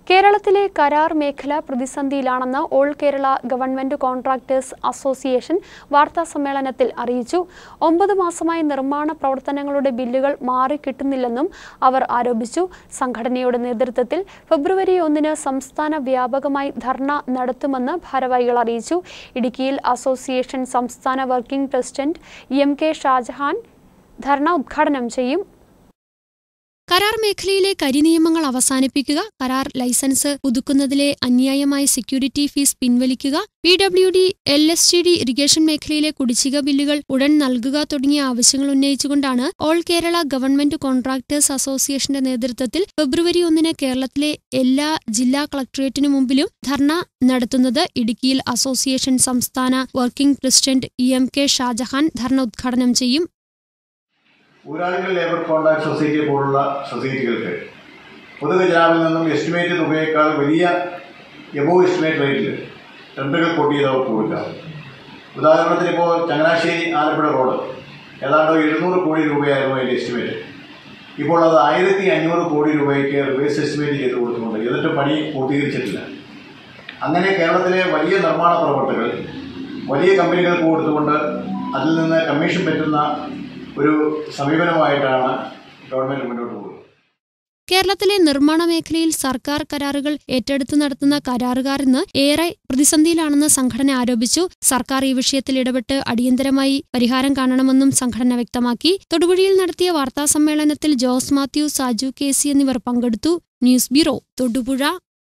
കേരളത്തിലെ കരാർ മേഖല പ്രതിസന്ധിയിലാണെന്ന് all Kerala government contractors association വാർത്താസമ്മേളനത്തിൽ അറിയിച്ചു. 9 മാസമായി നിർമ്മാണ പ്രവർത്തനങ്ങളുടെ ബില്ലുകൾ മാറിക്കിട്ടുന്നില്ലെന്നും അവർ ആരോപിച്ചു. സംഘടനയുടെ നേതൃത്വത്തിൽ ഫെബ്രുവരി 1-ന് സംസ്ഥാന വ്യാപകമായി ധർണ നടത്തുമെന്ന് ഭാരവാഹികൾ അറിയിച്ചു. ഇടുക്കിയിൽ അസോസിയേഷൻ സംസ്ഥാന working president M K Shajahan ധർണ ഉദ്ഘാടനം ചെയ്യും. കരാർ മേഖലയിലെ കരിനിയമങ്ങൾ അവസാനിപ്പിക്കുക, കരാർ ലൈസൻസ് പുതുക്കുന്നതിലെ അന്യായമായ സെക്യൂരിറ്റി ഫീസ് പിൻവലിക്കുക, PWD, LSTD ഇറിഗേഷൻ മേഖലയിലെ കുടിശ്ശിക ബില്ലുകൾ ഉടൻ നൽകുക തുടങ്ങിയ ആവശ്യങ്ങൾ ഉന്നയിച്ചുകൊണ്ടാണ് ഓൾ കേരള ഗവൺമെന്റ് കോൺട്രാക്ടേഴ്സ് അസോസിയേഷന്റെ നേതൃത്വത്തിൽ ഫെബ്രുവരി 1-ന് കേരളത്തിലെ എല്ലാ ജില്ലാ കളക്ടറേറ്റിനു മുമ്പിലും ധർണ നടത്തുന്നത്. ഇടുക്കിയിൽ അസോസിയേഷൻ സംസ്ഥാന working president M K Shajahan ധർണ ഉദ്ഘാടനം ചെയ്യും. ഊരാളുങ്കൽ ലേബർ കോൺട്രാക്ട് സൊസൈറ്റി പോലുള്ള സൊസൈറ്റികൾക്ക് പൊതുഖജനാവിൽ നിന്നും എസ്റ്റിമേറ്റ് തുകയേക്കാൾ വലിയ എബോവ് എസ്റ്റിമേറ്റ് റേറ്റിൽ ടെൻഡറുകൾ കൊട്ടി ചെയ്ത് അവർക്ക് കൊടുക്കാം. ഉദാഹരണത്തിന് ഇപ്പോൾ ചങ്ങനാശ്ശേരി ആലപ്പുഴ റോഡ് ഏതാണ്ട് 700 കോടി രൂപയായിരുന്നു അതിൻ്റെ എസ്റ്റിമേറ്റ്. ഇപ്പോൾ അത് 1500 കോടി രൂപയ്ക്ക് റിവേഴ്സ് എസ്റ്റിമേറ്റ് ചെയ്ത് കൊടുക്കുന്നുണ്ട്. എന്നിട്ട് പണി പൂർത്തീകരിച്ചിട്ടില്ല. അങ്ങനെ കേരളത്തിലെ വലിയ നിർമ്മാണ പ്രവർത്തകർ വലിയ കമ്പനികൾക്ക് കൊടുത്തുകൊണ്ട് അതിൽ നിന്ന് കമ്മീഷൻ പറ്റുന്ന ഒരു സമീപനമായിട്ടാണ് ഗവൺമെന്റ് മുന്നോട്ട് പോകുന്നത്. കേരളത്തിലെ നിർമ്മാണ മേഖലയിൽ സർക്കാർ കരാറുകൾ ഏറ്റെടുത്ത് നടത്തുന്ന കരാറുകാർ ഇന്ന് ഏറെ പ്രതിസന്ധിയിലാണെന്ന് സംഘടന ആരോപിച്ചു. സർക്കാർ ഈ വിഷയത്തിൽ ഇടപെട്ട് അടിയന്തരമായി പരിഹാരം കാണണമെന്നും സംഘടന വ്യക്തമാക്കി. തൊടുപുഴയിൽ നടത്തിയ വാർത്താസമ്മേളനത്തിൽ ജോസ് മാത്യു, സാജു KC എന്നിവർ പങ്കെടുത്തു. News bureau, Thodupuzha.